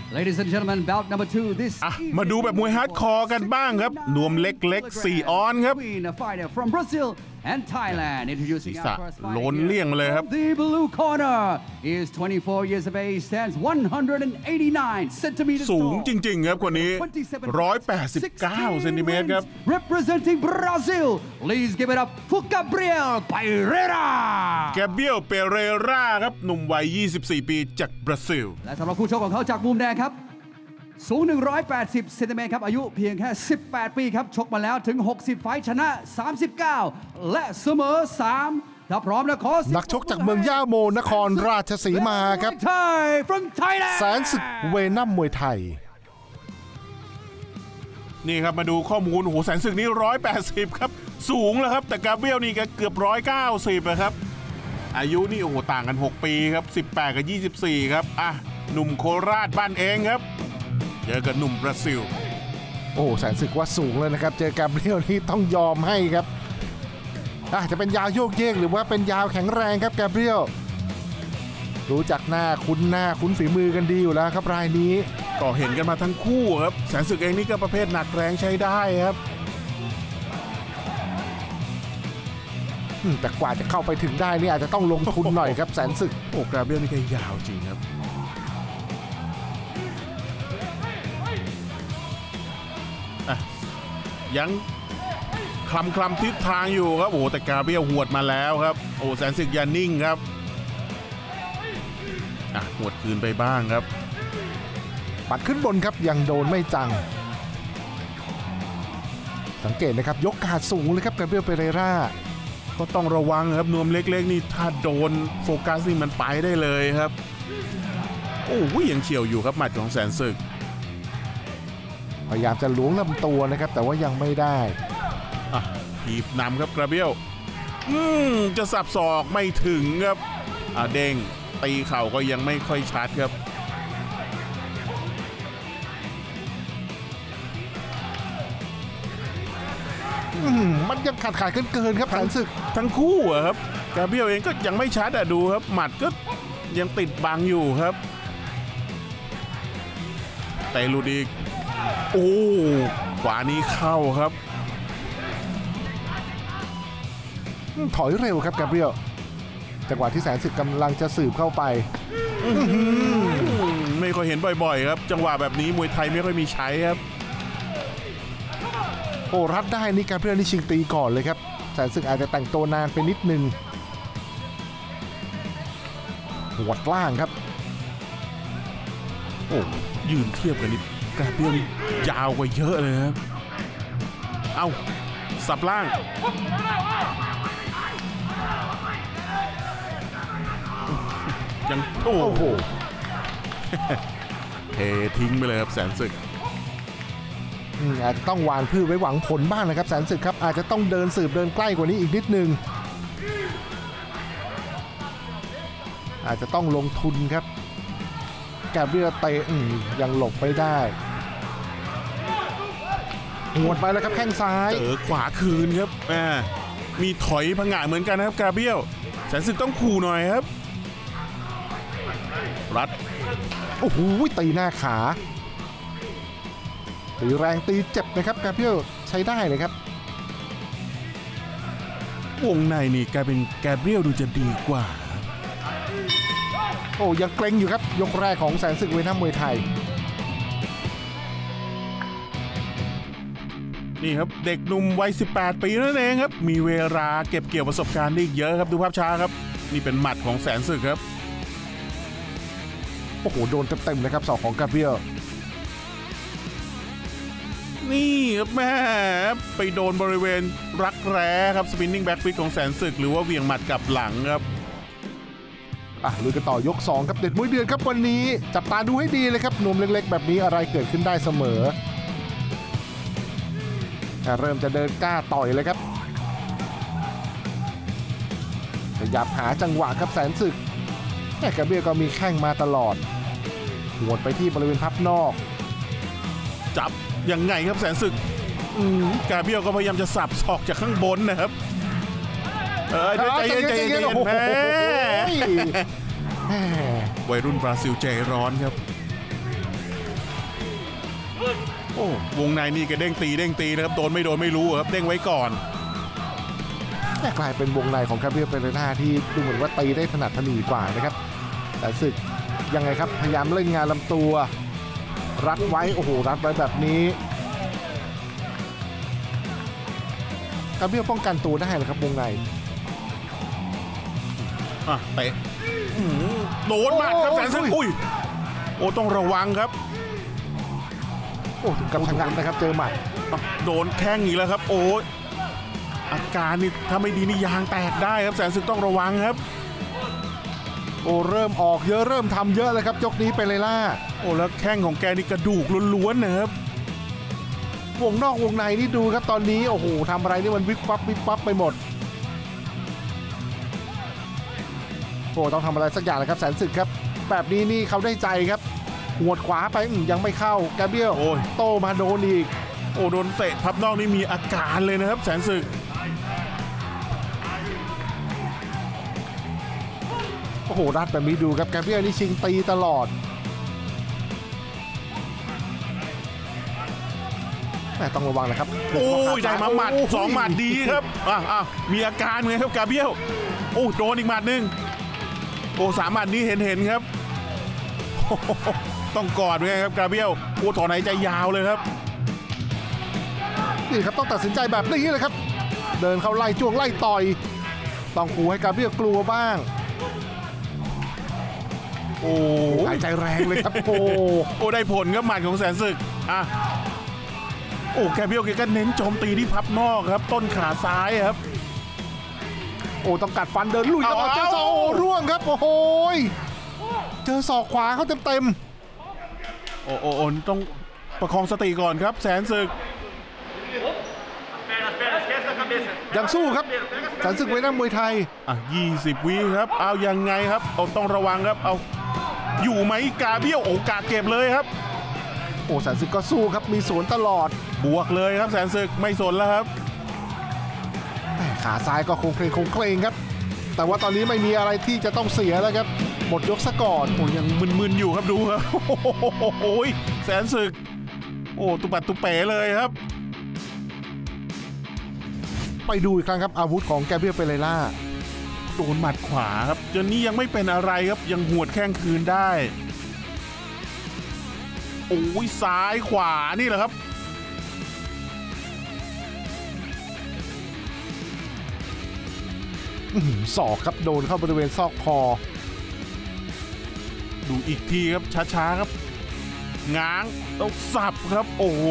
Ladies and gentlemen, bout number 2 this มาดูแบบมวยฮาร์ดคอร์กันบ้างครับนวมเล็กๆ4 ออนครับ fighter from Brazil and Thailand introducing our first โลนเลี่ยงมาเลยครับ The blue corner is 24 years of age, stands 189 centimeters สูงจริงๆครับคนนี้189เซนติเมตรครับ Representing Brazil, please give it up for Gabriel Pereira แกเบียลเปเรราครับหนุ่มวัย24 ปีจากบราซิลและสำหรับคู่ชกของเขาจากมุมแดงครับสูง180เซนติเมตรครับอายุเพียงแค่18 ปีครับชกมาแล้วถึง60ไฟท์ชนะ39และเสมอ3ถ้าพร้อมแล้วขอนักชกจากเมืองย่าโมนครราชสีมาครับแสนศึกเวนัมมวยไทยนี่ครับมาดูข้อมูลโอ้โหแสนศึกนี้180ครับสูงแล้วครับแต่กาเบรียลนี่ก็เกือบ190นะครับอายุนี่โอ้โหต่างกัน6ปีครับ18กับ24ครับหนุ่มโคราชบ้านเองครับเจอกับหนุ่มบราซิลโอ้แสนศึกว่าสูงเลยนะครับเจอกาเบรียลนี่ต้องยอมให้ครับจะเป็นยาวโยกเยกหรือว่าเป็นยาวแข็งแรงครับกาเบรียลรู้จักหน้าคุ้นฝีมือกันดีอยู่แล้วครับรายนี้ก็เห็นกันมาทั้งคู่ครับแสนศึกเองนี่ก็ประเภทหนักแรงใช้ได้ครับแต่กว่าจะเข้าไปถึงได้นี่อาจจะต้องลงทุนหน่อยครับแสนศึกโอ้กาเบรียลนี่แกยาวจริงครับยังคลำทิศทางอยู่ครับโอ้แต่กาเบรียลหวดมาแล้วครับโอ้แสนศึกอย่านิ่งครับหวดคืนไปบ้างครับปัดขึ้นบนครับยังโดนไม่จังสังเกตนะครับยกกาดสูงเลยครับกาเบรียลเปเรราก็ต้องระวังครับนวมเล็กๆนี่ถ้าโดนโฟกัสนี่มันไปได้เลยครับโอ้ยังเฉียวอยู่ครับหมัดของแสนศึกพยายามจะล้วงลำตัวนะครับแต่ว่ายังไม่ได้ถีบนำครับกาเบรียลจะสับศอกไม่ถึงครับเด้งตีเข่าก็ยังไม่ค่อยชัดครับมันยังขาดเกินครับแสนศึกทั้งคู่ครับกาเบรียลเองก็ยังไม่ชัดดูครับหมัดก็ยังติดบังอยู่ครับแต่ลูดีโอ้ขวานี้เข้าครับถอยเร็วครับกาเบรียลจังหวะที่แสนศึกกำลังจะสืบเข้าไปไม่ค่อยเห็นบ่อยๆครับจังหวะแบบนี้มวยไทยไม่ค่อยมีใช้ครับโอ้รัดได้นี่กาเบรียลนี่ชิงตีก่อนเลยครับแสนศึกอาจจะแต่งตัวนานไปนิดนึงหัวล่างครับโอ้ยืนเทียบกันนี่กาเบรียลยาวกว่าเยอะเลยครับเอาสับล่างยังโอ้โหเททิ้งไปเลยครับแสนศึกอาจจะต้องวานพืชไว้หวังผลบ้างนะครับแสนศึกครับอาจจะต้องเดินสืบเดินใกล้กว่านี้อีกนิดนึงอาจจะต้องลงทุนครับกาเบรียลเตะยังหลบไม่ได้หวดไปแล้วครับแข้งซ้ายขวาคืนครับมีถอยผงะเหมือนกันนะครับกาเบรียลแสนศึกต้องขู่หน่อยครับรัดโอ้โหตีหน้าขาตีแรงตีเจ็บนะครับกาเบรียลใช้ได้เลยครับวงในนี่กลายเป็นกาเบรียลดูจะดีกว่าโอ้ยังเกรงอยู่ครับยกแรกของแสนศึกเวนัมมวยไทยนี่ครับเด็กหนุ่มวัย18 ปีนั่นเองครับมีเวลาเก็บเกี่ยวประสบการณ์ได้เยอะครับดูภาพช้าครับนี่เป็นหมัดของแสนศึกครับโอ้โหโดนเต็มๆเลยครับศอกของกาเบรียลนี่ครับแม่ไปโดนบริเวณรักแร้ครับสปินนิ่งแบ็กฟิตของแสนศึกหรือว่าเวียงหมัดกลับหลังครับลุยกันต่อยก2ครับเด็ดมวยเดือดครับวันนี้จับตาดูให้ดีเลยครับนวมเล็กๆแบบนี้อะไรเกิดขึ้นได้เสมอเริ่มจะเดินกล้าต่อยเลยครับขยับหาจังหวะครับแสนศึกแต่กาเบรียลก็มีแข้งมาตลอดหวดไปที่บริเวณพับนอกจับยังไงครับแสนศึกกาเบรียลก็พยายามจะสับศอกจากข้างบนนะครับใจเย็นแม่วัยรุ่นบราซิลใจร้อนครับอ้วงในนี่แกเด้งตีนะครับโดนไม่รู้ครับเด้งไว้ก่อนแต่กลายเป็นวงในของแกเบรียลเปเรร่าที่ดูเหมือนว่าตีได้ถนัดถนีกว่านะครับแต่ศึกยังไงครับพยายามเล่นงานลำตัวรัดไว้โอ้โหรัดไว้แบบนี้แกเบรียลป้องกันตัวได้นะครับวงในเตะโดนหมัดครับแสนศึกอุ้ยโอ้ต้องระวังครับโอ้ถึงกับชะงักนะครับเจอหมัดโดนแข้งอีกแล้วครับโอ้อาการนี่ถ้าไม่ดีนี่ยางแตกได้ครับแสนศึกต้องระวังครับโอ้เริ่มออกเยอะเริ่มทำเยอะเลยครับยกนี้เปเรร่าโอ้แล้วแข้งของแกนี่กระดูกล้วนๆนะครับวงนอกวงในนี่ดูครับตอนนี้โอ้โหทำอะไรนี่มันวิบวับไปหมดโอ้ต้องทำอะไรสักอย่างเลยครับแสนศึกครับแบบนี้นี่เขาได้ใจครับหัวขวาไปยังไม่เข้าแกเบรียลโตมาโดนอีกโอ้โดนเตะพับนอกนี่มีอาการเลยนะครับแสนศึกโอ้โหรัดแบบนี้ดูครับแกเบรียลนี่ชิงตีตลอดแต่ต้องระวังนะครับโอ้ยได้มาหมัด2หมัดดีครับมีอาการไงครับแกเบรียลโอ้โดนอีกหมัดนึงโอ้3หมัดนี้เห็นครับต้องกอดไงครับกาเบรียลโอ้ถอนหายใจยาวเลยครับนี่ครับต้องตัดสินใจแบบนี้เลยครับเดินเข้าไล่จ้วงไล่ต่อยต้องขู่ให้กาเบรียลกลัวบ้างโอ้หายใจแรงเลยครับโอ้ได้ผลครับหมัดของแสนศึกโอ้กาเบรียลแกก็เน้นโจมตีที่พับนอกครับต้นขาซ้ายครับโอ้ต้องกัดฟันเดินลุยแล้วเจอศอกร่วงครับโอ้โหเจอศอกขวาเขาเต็มโอ้ต้องประคองสติก่อนครับแสนศึกยังสู้ครับแสนศึกไว้น้ำมวยไทย 20 วิครับเอายังไงครับต้องระวังครับเอาอยู่ไหมกาเบรียลโอกาสเก็บเลยครับโอ้แสนศึกก็สู้ครับมีสวนตลอดบวกเลยครับแสนศึกไม่สนแล้วครับขาซ้ายก็คงเคร่งครับแต่ว่าตอนนี้ไม่มีอะไรที่จะต้องเสียแล้วครับหมดยกซะก่อนโอ้ยังมึนๆอยู่ครับดูครับโอ้ยแสนศึกโอ้ตุปัดตุเป๋เลยครับไปดูอีกครั้งครับอาวุธของแกเบรียลเปเรร่าโดนหมัดขวาครับจนนี้ยังไม่เป็นอะไรครับยังหวดแข้งคืนได้โอ้ยซ้ายขวานี่แหละครับศอกครับโดนเข้าบริเวณซอกคอดูอีกทีครับช้าๆครับง้างต้องสับครับโอ้โห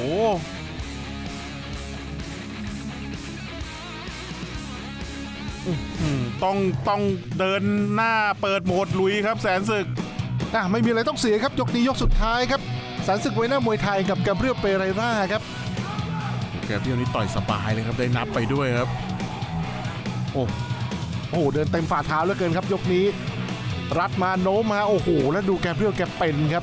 ต้องเดินหน้าเปิดโหมดลุยครับแสนศึกไม่มีอะไรต้องเสียครับยกนี้ยกสุดท้ายครับแสนศึกไว้หน้ามวยไทยกับแกเบรียลเปเรร่าครับแกเบรียลนี่ต่อยสบายเลยครับได้นับไปด้วยครับโอ้โหเดินเต็มฝ่าเท้าเหลือเกินครับยกนี้รัดมาโน้มมาโอ้โหแล้วดูแกเบรียลแกเป็นครับ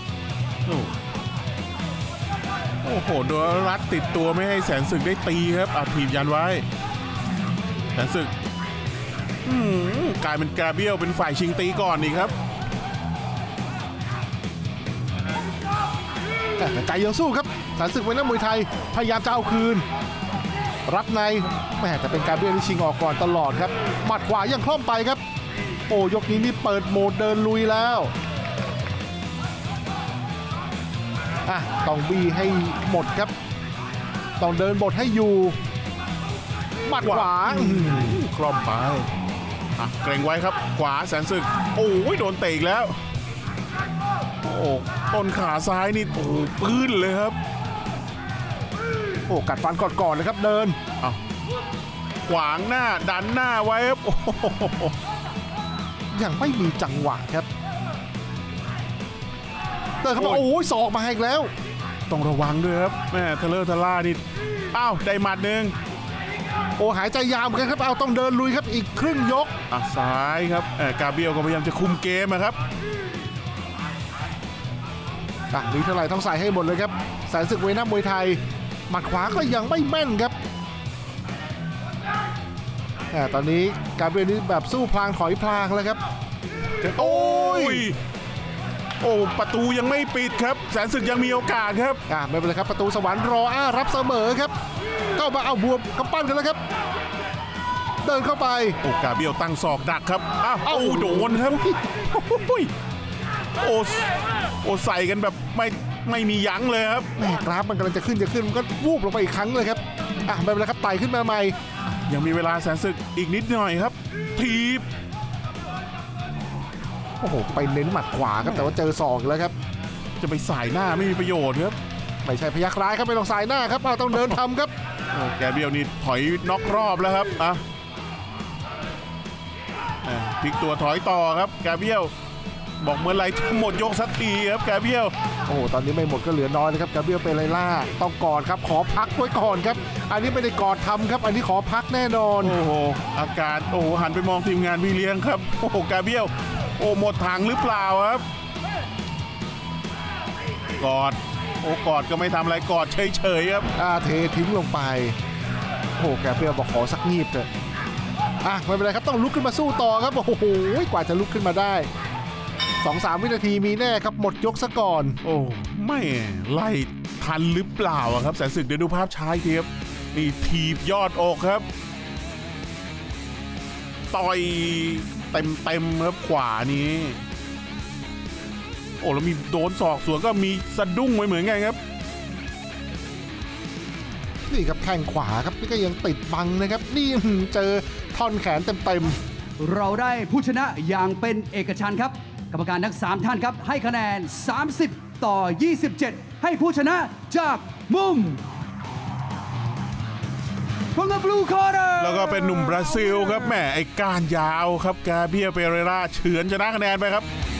โอ้โหโดนรัดติดตัวไม่ให้แสนศึกได้ตีครับถีบยันไว้แสนศึกกลายเป็นแกเบรียลเป็นฝ่ายชิงตีก่อนนี่ครับแต่ใจยังสู้ครับแสนศึกไว้นักมวยไทยพยายามจะเอาคืนรัดในแต่เป็นการเบรียลที่ชิงออกก่อนตลอดครับหมัดขวายังคล่อมไปครับโอ้ยกนี้นี่เปิดโหมดเดินลุยแล้วต้องบี้ให้หมดครับต้องเดินบทให้อยู่หมัดขวาคล่อมไปเกรงไว้ครับขวาแสนศึกโอ้ยโดนเตะอีกแล้วโอ้ต้นขาซ้ายนี่โอ้ปื้นเลยครับโอ้กัดฟันก่อนเลยครับเดินขวางหน้าดันหน้าไว้ครับยังไม่มีจังหวะครับเดินเข้ามาโอ้ยศอกมาอีกแล้วต้องระวังด้วยครับแม่ทะเลทะล่านี่ได้หมัดหนึ่งโอ้หายใจยาวเหมือนกันครับต้องเดินลุยครับอีกครึ่งยกซ้ายครับกาเบรียลก็พยายามจะคุมเกมครับมีเท่าไหร่ต้องใส่ให้หมดเลยครับแสนศึกไว้หน้ามวยไทยหมัดขวาก็ยังไม่แม่นครับตอนนี้กาเบรียลนี่แบบสู้พลางถอยพลางแล้วครับโอ้ยโอ้ประตูยังไม่ปิดครับแสนศึกยังมีโอกาสครับไม่เป็นไรครับประตูสวรรค์รอรับเสมอครับเข้ามาเอาบวมกำปั้นกันแล้วครับเดินเข้าไปโอกาเบียวตั้งศอกดักครับอ้าวโดนครับโอ้ใส่กันแบบไม่มียั้งเลยครับแหมกราฟมันกำลังจะขึ้นมันก็วูบลงไปอีกครั้งเลยครับไม่เป็นไรครับไต่ขึ้นมาใหม่ยังมีเวลาแสนศึกอีกนิดหน่อยครับทีบโอ้โหไปเน้นหมัดขวาครับแต่ว่าเจอศอกแล้วครับจะไปสายหน้าไม่มีประโยชน์ครับไม่ใช่พยัคฆ์ร้ายครับไม่ต้องสายหน้าครับต้องเดินทำครับแกเบียวนี่ถอยน็อกรอบแล้วครับพลิกตัวถอยต่อครับแกเบียวบอกเมื่อไรจะหมดยกสักทีครับแกเบียวโอ้โหตอนนี้ไม่หมดก็เหลือน้อยนะครับแกเบียวเป็นไรล่าต้องกอดครับขอพักไว้ก่อนครับอันนี้ไม่ได้กอดทำครับอันนี้ขอพักแน่นอนโอ้โหอาการโอ้โหหันไปมองทีมงานพี่เลี้ยงครับโอ้โหแกเบียวโอ้หมดถังหรือเปล่าครับกอดกอดก็ไม่ทำอะไรกอดเฉยๆครับเททิ้งลงไปโอ้แกเบียวบอกขอสักงีบเถอะไม่เป็นไรครับต้องลุกขึ้นมาสู้ต่อครับโอ้โหกว่าจะลุกขึ้นมาได้ 2-3 วินาทีมีแน่ครับหมดยกซะก่อนโอ้ไม่ไล่ทันหรือเปล่าครับแสนศึกเดี๋ยวดูภาพช้าทีครับนี่ถีบยอดอกครับต่อยเต็มครับขวานี้โอ้แล้วมีโดนศอกสวนก็มีสะดุ้งไว้เหมือนกันครับนี่ครับแข้งขวาครับนี่ก็ยังติดบังนะครับนี่เจอท่อนแขนเต็มเราได้ผู้ชนะอย่างเป็นเอกฉันท์ครับกรรมการทั้ง3ท่านครับให้คะแนน30-27ให้ผู้ชนะจากมุม From the blue corner แล้วก็เป็นหนุ่มบราซิลครับแหมไอ้ก้านยาวครับกาเบียเปเรราเฉือนชนะคะแนนไปครับ